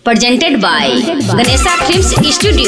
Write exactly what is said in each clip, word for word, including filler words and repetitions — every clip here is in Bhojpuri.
presented by Ganesha Films Studio.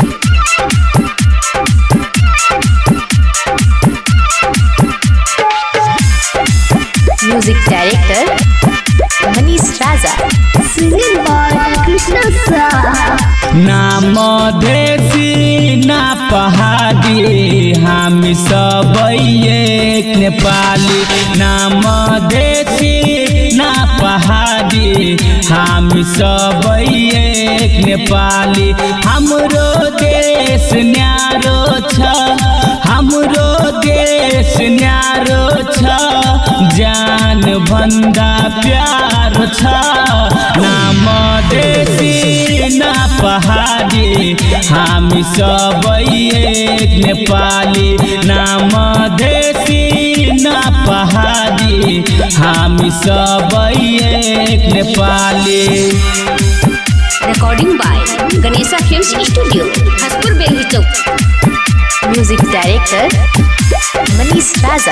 Music director Manish Raza. Singing by Krishna Sir. ना मधेसी ना पहाड़ी हम सब एक नेपाली। ना मधेसी ना पहाड़ी हम सब एक नेपाली। हमरो देश न्यारो छ, हमरो देश न्यारो छ, जान भन्दा प्यार छ। ना मधेसी ना पहाड़ी हम सब एक नेपाली। ना मधेसी ना पहाड़ी हम सब एक Nepali. Recording by Ganesha Films Studio, Haspur Belhi Chowk. Music director Manish Raza.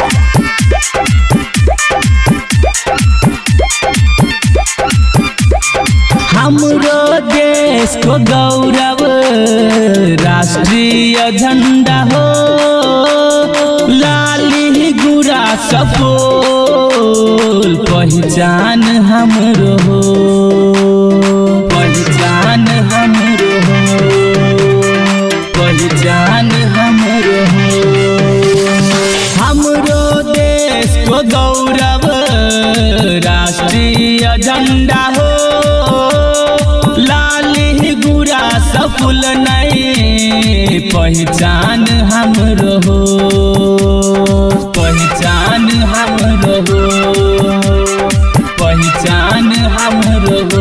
हमरो देश को गौरव राष्ट्रीय झंडा हो, लाली गुरा सफोल पहचान हमरो हो, पहचान हमरो हो, पहचान हमरो हो। हमरो देश को गौरव राष्ट्रीय झंडा हो, लाली गुरा सफुल नहीं पहचान हमरो हो, पहचान हमरो हो, पहचान हमरो हो।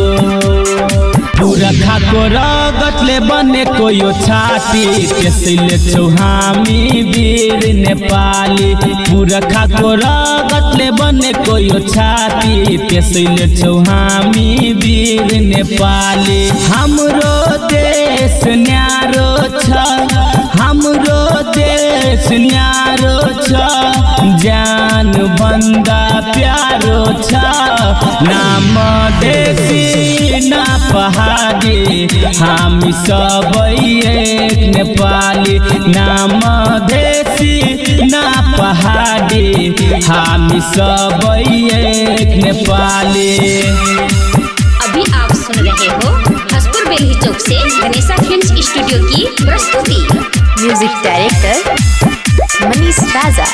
पूरा खाको रगतले बने कोयो छाती त्यसैले चौहामी वीर नेपाली। पूरा खाको रगतले बने कोयो छाती त्यसैले चौहामी वीर नेपाली। हमरो देश न्यारो छ, हमरो देश न्यारो छ, जान भन्दा प्यारो छ। ना मधेसी ना पहाड़ी हम सब एक नेपाली। ना मधेसी ना पहाड़ी हम सब एक नेपाली। अभी आप सुन रहे हो हसपुर बेल्ही चौक से गणेशा फिल्म्स स्टूडियो की प्रस्तुति। Music director Manish Raja.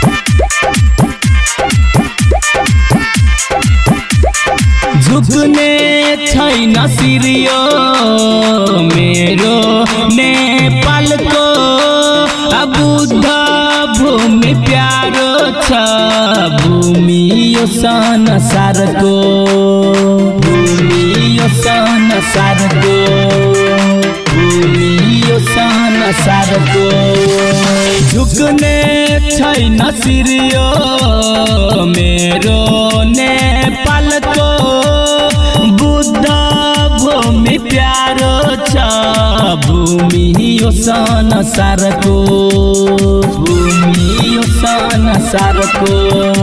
झुकने छैन सिरियो मेरो नेपाल को, बुद्ध भूमि प्यारो छ, भूमि यो संसार को, भूमि यो संसार को, भूमि यो संसार को। झुकने छैन सिरियो मेरो नेपाल को, बुद्ध भूमि प्यारो छ, भूमि यो संसार को, भूमि यो संसार को,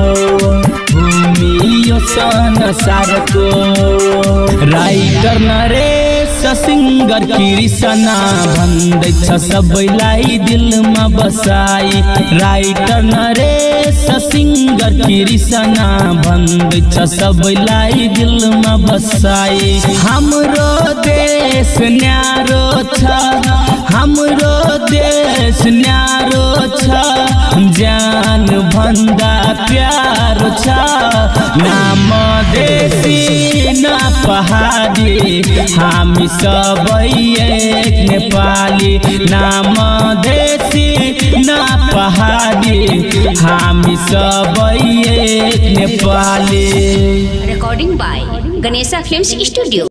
भूमि यो संसार को। राइटर नरेश सिंगर कृष्णा भन्दैछ सबैलाई दिलमा बसाई। राइटर नरेश सिंगर कृष्णा भन्दैछ सबैलाई दिलमा बसाई। हाम्रो देश न्यारो छ, हाम्रो देश न्यारो छ, जान भन्दा प्यारो छ। ना मधेसी ना पहाड़ी हम सब एक नेपाली। ना मधेसी ना पहाड़ी हम सब एक Nepali. Recording by Ganesha films studio.